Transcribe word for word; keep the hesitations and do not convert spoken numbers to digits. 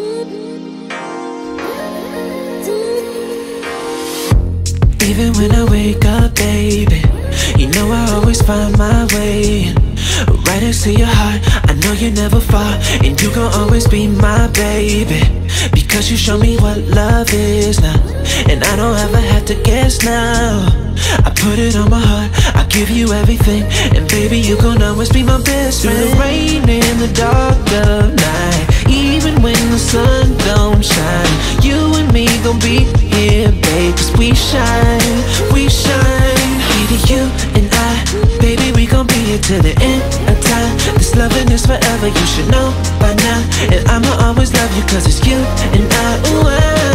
Even when I wake up, baby, you know I always find my way. Right next to your heart, I know you're never far, and you gon' always be my baby. Because you show me what love is now, and I don't ever have to guess now. I put it on my heart, I give you everything, and baby, you gon' always be my best friend. Through the rain and the dark of night, even when the sun don't shine, you and me gon' be here, babe. Cause we shine, we shine. Either you and I, baby, we gon' be here till the end of time. This loving is forever, you should know by now. And I'ma always love you cause it's you and I, ooh, I